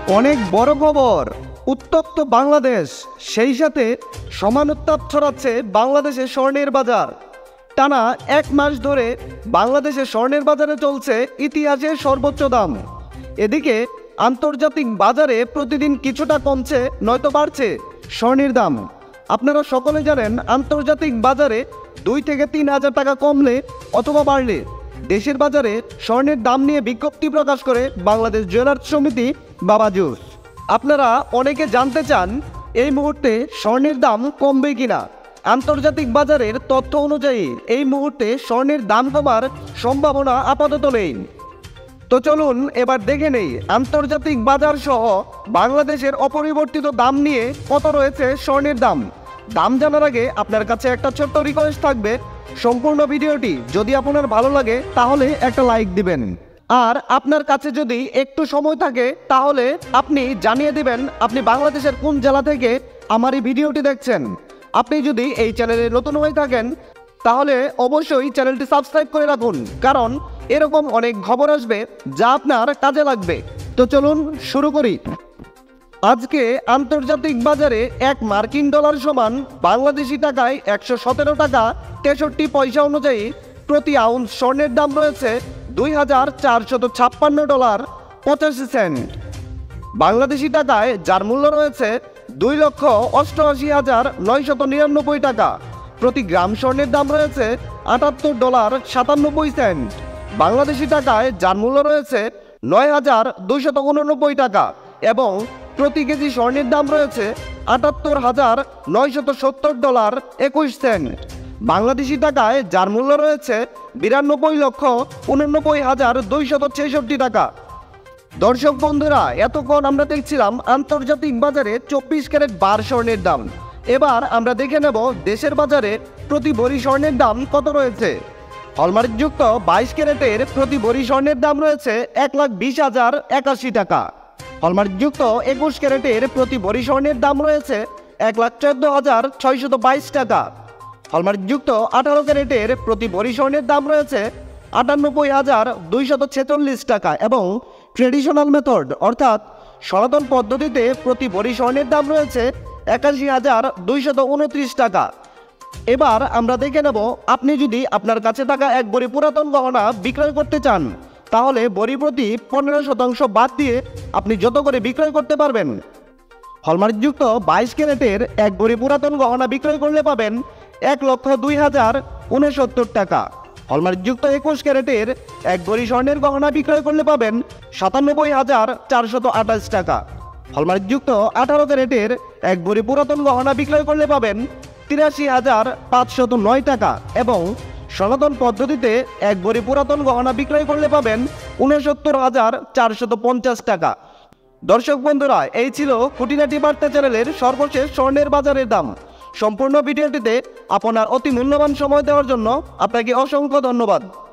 অনেক বড় খবর, উত্তপ্ত বাংলাদেশ, সেই সাথে সমান উত্তাপ ছড়াচ্ছে বাংলাদেশের স্বর্ণের বাজার। টানা এক মাস ধরে বাংলাদেশের স্বর্ণের বাজারে চলছে ইতিহাসের সর্বোচ্চ দাম। এদিকে আন্তর্জাতিক বাজারে প্রতিদিন কিছুটা কমছে নয়তো বাড়ছে স্বর্ণের দাম। আপনারা সকলে জানেন, আন্তর্জাতিক বাজারে 2 থেকে 3 হাজার টাকা কমলে অথবা বাড়লে দেশের বাজারে স্বর্ণের দাম নিয়ে বিজ্ঞপ্তি প্রকাশ করে বাংলাদেশ জুয়েলার্স সমিতি বা বাজুস। আপনারা অনেকে জানতে চান এই মুহূর্তে স্বর্ণের দাম কমবে কিনা। আন্তর্জাতিক বাজারের তথ্য অনুযায়ী এই মুহূর্তে স্বর্ণের দাম কমার সম্ভাবনা আপাতত নেই। তো চলুন এবার দেখে নেই আন্তর্জাতিক বাজার সহ বাংলাদেশের অপরিবর্তিত দাম নিয়ে কত রয়েছে স্বর্ণের দাম। দাম জানার আগে আপনার কাছে একটা ছোট্ট রিকোয়েস্ট থাকবে, সম্পূর্ণ ভিডিওটি যদি আপনার ভালো লাগে তাহলে একটা লাইক দিবেন। আর আপনার কাছে যদি একটু সময় থাকে তাহলে আপনি জানিয়ে দিবেন আপনি বাংলাদেশের কোন জেলা থেকে আমার এই ভিডিওটি দেখছেন। আপনি যদি এই চ্যানেলে নতুন হয়ে থাকেন তাহলে অবশ্যই চ্যানেলটি সাবস্ক্রাইব করে রাখুন, কারণ এরকম অনেক খবর আসবে যা আপনার কাজে লাগবে। তো চলুন শুরু করি। আজকে আন্তর্জাতিক বাজারে এক মার্কিন ডলার সমান বাংলাদেশি টাকায় 117 টাকা 63 পয়সা অনুযায়ী প্রতি আউন্স স্বর্ণের দাম রয়েছে $2,456.85। বাংলাদেশি টাকায় যার মূল্য রয়েছে 2,88,999 টাকা। প্রতি গ্রাম স্বর্ণের দাম রয়েছে $78.97। বাংলাদেশি টাকায় যার মূল্য রয়েছে 9,289 টাকা এবং প্রতি কেজি স্বর্ণের দাম রয়েছে $78,970.21। বাংলাদেশি টাকায় যার মূল্য রয়েছে 92,89,266 টাকা। দর্শক বন্ধুরা, এতক্ষণ আমরা দেখছিলাম আন্তর্জাতিক বাজারে 24 ক্যারেট বার স্বর্ণের দাম। এবার আমরা দেখে নেব দেশের বাজারে প্রতি ভরি স্বর্ণের দাম কত রয়েছে। হলমার্কযুক্ত 22 ক্যারেটের প্রতি ভরি স্বর্ণের দাম রয়েছে 1,20,081 টাকা। হলমার্কযুক্ত 21 ক্যারেটের প্রতি ভরি স্বর্ণের দাম রয়েছে 1,14,622 টাকা। হলমার্কযুক্ত 18 ক্যারেটের প্রতি ভরি স্বর্ণের দাম রয়েছে 98,246 টাকা এবং ট্রেডিশনাল মেথড অর্থাৎ সনাতন পদ্ধতিতে প্রতি ভরি স্বর্ণের দাম রয়েছে 81,229 টাকা। এবার আমরা দেখে নেব আপনি যদি আপনার কাছে থাকা এক ভরি পুরাতন গহনা বিক্রয় করতে চান তাহলে ভরি প্রতি 15% বাদ দিয়ে আপনি যত করে বিক্রয় করতে পারবেন। হলমার্কযুক্ত 22 ক্যারেটের এক ভরি পুরাতন গহনা বিক্রয় করলে পাবেন 1,02,069 টাকা। হলমার্কযুক্ত 21 ক্যারেটের এক ভরি স্বর্ণের গহনা বিক্রয় করলে পাবেন 97,428 টাকা। হলমার্কযুক্ত 18 ক্যারেটের এক ভরি পুরাতন গহনা বিক্রয় করলে পাবেন 83,509 টাকা এবং সনাতন পদ্ধতিতে এক ভরি পুরাতন গহনা বিক্রয় করলে পাবেন 69,450 টাকা। দর্শক বন্ধুরা, এই ছিল খুঁটিনাটি বার্তা চ্যানেলের সর্বশেষ স্বর্ণের বাজারের দাম। সম্পূর্ণ ভিডিওটিতে আপনার অতি মূল্যবান সময় দেওয়ার জন্য আপনাকে অসংখ্য ধন্যবাদ।